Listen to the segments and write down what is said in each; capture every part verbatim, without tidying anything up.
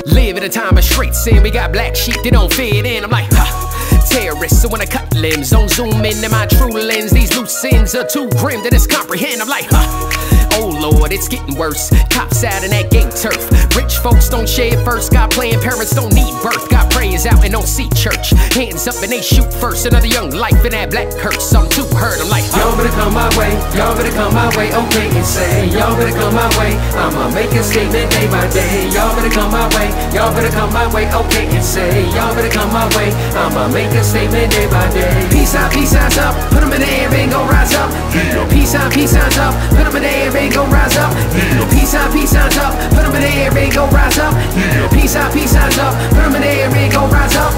Live in a time of straight sin. We got black sheep that don't fit in. I'm like, ha. Terrorists, so when I cut limbs, don't zoom into my true lens. These loose ends are too grim to just comprehend. I'm like, huh. Oh Lord, it's getting worse. Cops out in that gate turf. Rich folks don't share first. Got playing parents don't need birth. Got prayers out and don't see church. Hands up and they shoot first. Another young life in that black curse. I'm too hurt. I'm like, y'all better come my way. Y'all better come my way. Okay, and say, y'all better come my way. I'ma make a statement day by day. Y'all better come my way. Y'all better come my way. Okay, and say, y'all better come my way. I'ma make a statement day by day. Peace out, peace signs up. Put them in the air and go rise up. Peace out, peace signs up. Put them in the air and go rise up. Peace out, peace signs up. Put them in the air and go rise up. Peace out, peace signs up. Put them in the air and go rise up.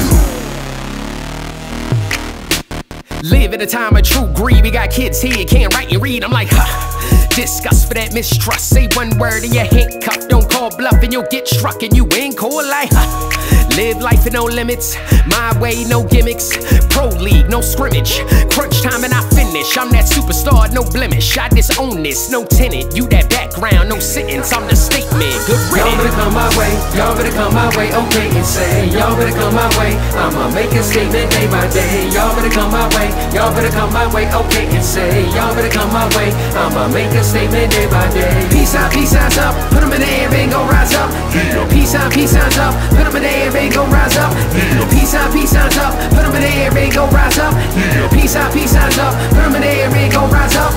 Live in a time of true greed. We got kids here, can't write and read. I'm like, huh. Disgust for that mistrust. Say one word and you're handcuffed. Don't call bluff and you'll get struck and you ain't cool like, huh. Live life with no limits. My way, no gimmicks. Pro league, no scrimmage. Crunch time and I finish. I'm that superstar, no blemish. I disown this, no tenant. You that background, no sentence. I'm the statement. Good riddance. Y'all better come my way. Y'all better come my way. Okay, and say, y'all better come my way. I'ma make a statement day by day. Y'all better come my way. Y'all better come my way. Okay, and say, y'all better come my way. I'ma make a statement day by day. Peace out, peace signs up. Put them in the air and go rise up. Peace out, peace signs up. Put them in the air and go rise up. Peace out, peace signs up. Put them in the air and go rise up. Peace out, peace signs up. Put them in the air and go rise up.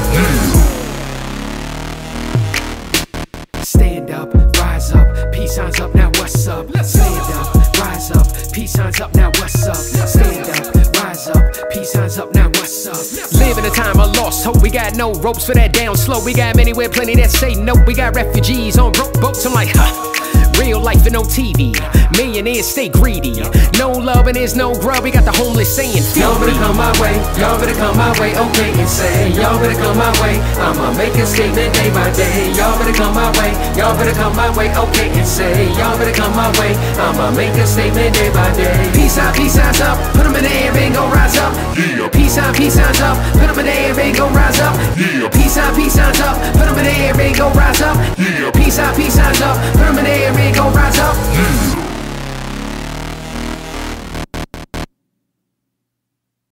Stand up, rise up, peace signs up, now what's up? Stand up, rise up, peace signs up, now what's up? Stand up, rise up, peace signs up, now what's up? Live in a time of lost hope. We got no ropes for that down slow. We got many with plenty that say no. We got refugees on broke boats. I'm like, huh. Real life and no T V. Millionaires stay greedy. No love and there's no grub. We got the homeless saying, y'all better come my way. Y'all better come my way. Okay, and say, y'all better come my way. I'ma make a statement day by day. Y'all better come my way. Y'all better come my way. Okay, and say, y'all better come my way. I'ma make a statement day by day. Peace out, peace signs up. Put them in the air and go rise up. Peace out, peace signs up. Put them in the air and go rise up. Peace out, peace signs up. Put them in the air and go rise up. Peace out, peace signs up. Put them in the air and go rise up.